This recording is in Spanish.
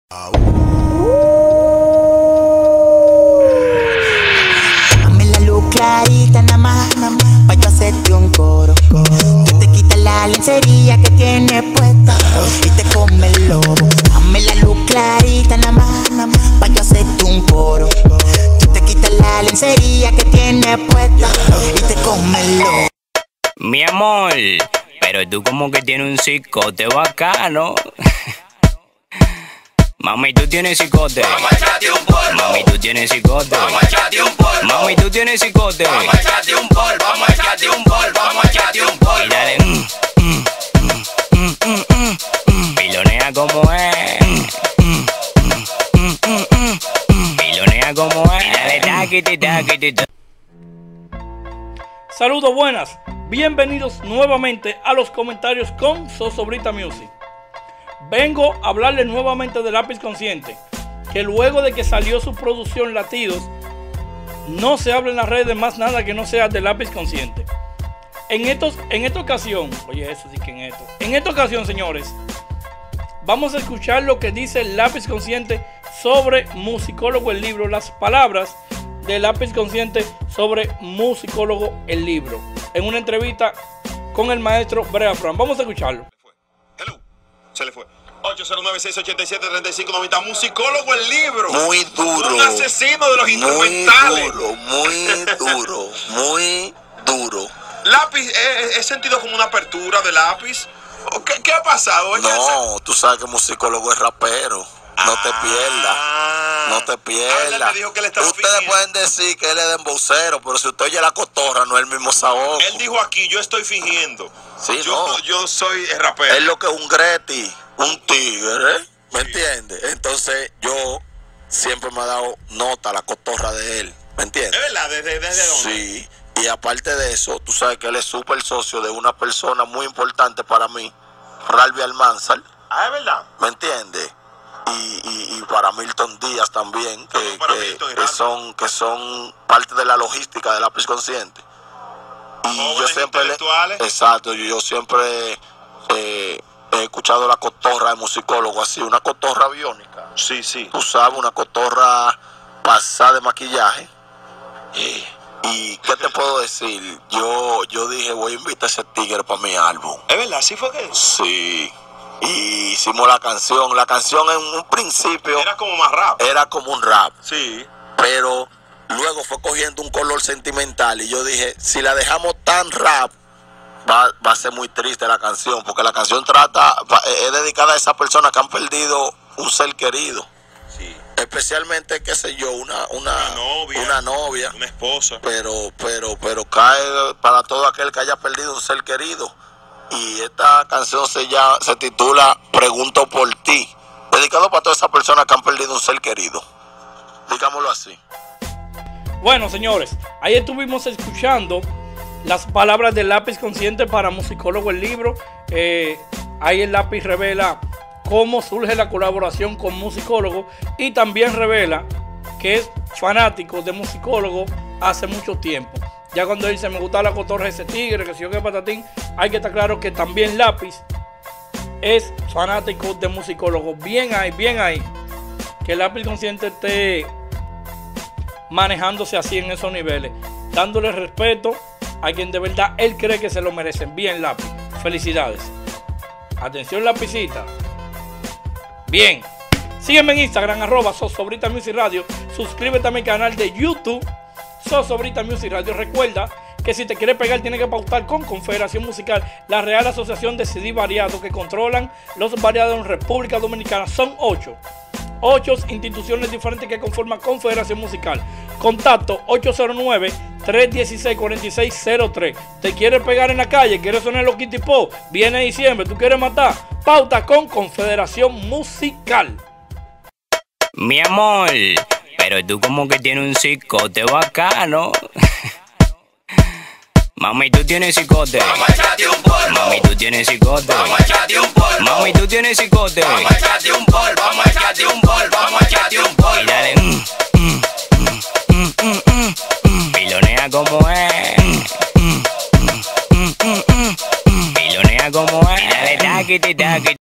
Dame la luz clarita nada más, pa' yo hacerte un coro. Tú te quitas la lencería que tienes puesta y te come el lobo. Dame la luz clarita nada más, pa' yo hacerte un coro. Tú te quitas la lencería que tienes puesta y te come el lobo. Mi amor, pero tú como que tienes un cicote bacano. Mami, tú tienes cicote. Vamos a echarte un polvo. Mami, tú tienes cicote. Vamos a echarte un polvo. Mami, tú tienes cicote. Vamos a echarte un polvo. Vamos a echarte un polvo. Vamos a echarte un polvo. Y dale, pilonea como es. Pilonea como es. Y dale, taquiti, taquiti, taquiti. Saludos, buenas. Bienvenidos nuevamente a los comentarios con Zozobrita Music. Vengo a hablarles nuevamente de Lápiz Consciente, que luego de que salió su producción Latidos, no se habla en las redes más nada que no sea de Lápiz Consciente. En esta ocasión, en esta ocasión, señores, vamos a escuchar lo que dice Lápiz Consciente sobre Musicólogo el libro, las palabras de Lápiz Consciente sobre Musicólogo el libro, en una entrevista con el maestro Brea Fran. Vamos a escucharlo. Hello. Se le fue. 809-687-3590. Musicólogo el libro. Muy duro. Un asesino de los instrumentales. Muy duro. Lápiz, he sentido como una apertura de Lápiz. ¿Qué ha pasado? No, tú sabes que musicólogo es rapero. No te pierdas. No te Él pierdas. me dijo que él estaba Ustedes fingiendo. pueden decir que él es dembocero, pero si usted oye la cotorra, no es el mismo sabor. Él dijo aquí, yo estoy fingiendo. Sí, Yo soy rapero. Es lo que es un Greti, un tigre, ¿me entiendes? Entonces yo siempre me ha dado nota la cotorra de él, ¿me entiendes? ¿Es verdad? ¿Desde dónde? Sí, y aparte de eso, tú sabes que él es súper socio de una persona muy importante para mí, Ralby Almanzar, Ah, es verdad. ¿me entiendes? Y para Milton Díaz también, Para Milton y Ralby. que son parte de la logística de Lápiz Consciente. Y Jóvenes yo siempre intelectuales. exacto, yo siempre he escuchado la cotorra de musicólogo así, una cotorra biónica. Sí, sí. Tú sabes, una cotorra pasada de maquillaje. ¿Y qué te puedo decir? Yo dije, voy a invitar a ese tigre para mi álbum. ¿Es verdad? ¿Sí fue que? Sí. Y hicimos la canción. La canción en un principio Era como más rap. era como un rap, Sí. pero luego fue cogiendo un color sentimental. Y yo dije, si la dejamos tan rap, va a ser muy triste la canción, porque la canción es dedicada a esas personas que han perdido un ser querido. Sí. Especialmente, qué sé yo, una novia, Una esposa. pero cae para todo aquel que haya perdido un ser querido. Y esta canción se titula Pregunto por ti, dedicado para todas esas personas que han perdido un ser querido, digámoslo así. Bueno, señores, ahí estuvimos escuchando las palabras del Lápiz Consciente para Musicólogo el libro. Ahí el Lápiz revela cómo surge la colaboración con Musicólogo y también revela que es fanático de Musicólogo hace mucho tiempo. Ya cuando él dice, me gusta la cotorra de ese tigre, que si yo qué patatín, hay que estar claro que también Lápiz es fanático de Musicólogo. Bien ahí, que el Lápiz Consciente esté manejándose así en esos niveles, dándole respeto a quien de verdad él cree que se lo merecen. Bien, Lápiz, felicidades. Atención, Lapicita. Bien, sígueme en Instagram, @Zozobrita Music Radio. Suscríbete a mi canal de YouTube, Zozobrita Music Radio. Recuerda que si te quieres pegar tienes que pautar con Confederación Musical, la Real Asociación de CD Variados, que controlan los variados en República Dominicana. Son 8 instituciones diferentes que conforman Confederación Musical. Contacto 809-316-4603. ¿Te quieres pegar en la calle? ¿Quieres sonar los kitipó? Viene diciembre, ¿tú quieres matar? Pauta con Confederación Musical. Mi amor, pero tú como que tienes un cicote bacano. Mami, tú tienes cicote. Vamos a echarte un polvo. Mami, tú tienes cicote. Vamos a echarte un polvo. Mami, tú tienes cicote. Vamos a echarte un polvo. Vamos a echarte un polvo. Vamos a echarte un polvo. Y dale, pilonea como es. Pilonea como es. Y dale, taquiti, taquiti.